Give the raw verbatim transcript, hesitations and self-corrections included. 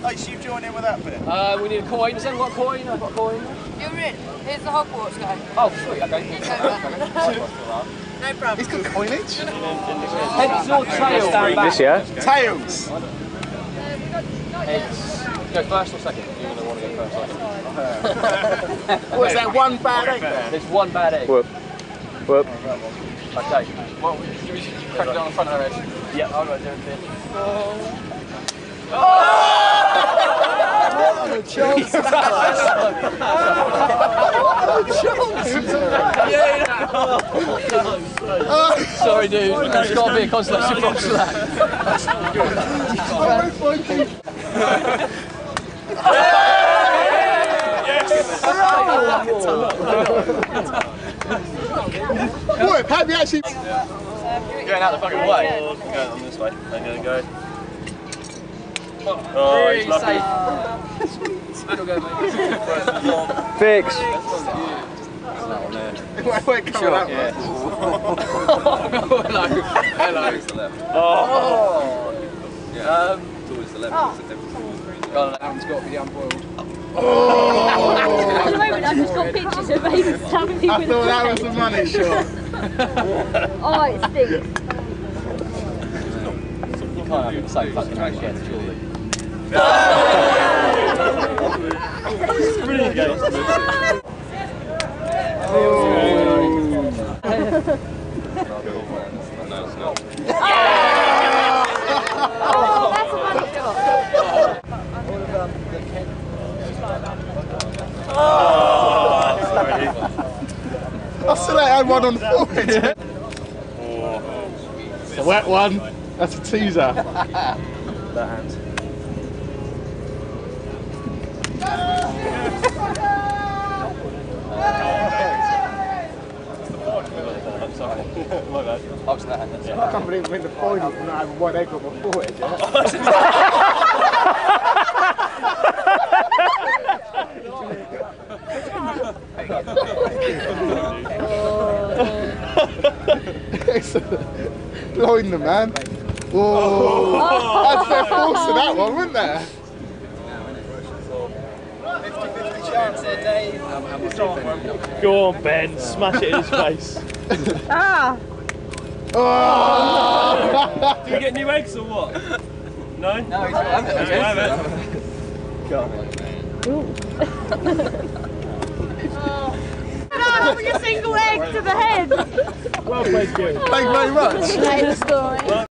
Hey, so you join in with that bit? Uh, we need a coin. Has anyone got a coin? I've got a coin. You're in. Here's the Hogwarts guy. Oh, sweet. Okay. No problem. He's got coinage. Heads or tails? This, yeah? Tails. Heads. Go first or second? You're going to want to go first. What is that, one bad egg there? There's one bad egg. Whoop. Whoop. Okay. Well, should we crack it down the front of our head? Yeah, I'll go do it here. Oh! Oh, Johnson! Oh, Sorry, dude. There's got to be a consolation box for that. What? Have you actually? Going out the fucking way. Going on this way. I'm going to go. Oh, he's lucky. Fix. Wait, wait, come on. Yeah. Hello. Hello. Oh. Um, Towards the left. Oh. oh, that one's got to be unboiled. At the moment, I've just got pictures of Aiden stabbing me I with thought a that was the money shot. Oh, it stinks. You can't have the same fucking race yet, surely. It's brilliant game. Oh. No, it's not. Oh, that's a money shot. Oh, sorry. I still had one on the forehead. It's a wet one. That's a teaser. That hand. My bad. Oh, it's that hand. I can't believe we're in the final and I have one egg on my forehead. Yeah? Blowing the man. Oh, that's their force to that one, wasn't there? fifty fifty chance there, Dave. Go on, Ben. Smash it in his face. Ah! Oh. Do you get new eggs or what? No? No, he's got it. He's got it. Having a single egg to the head! Well played, Gil. Thank you very much. Great story.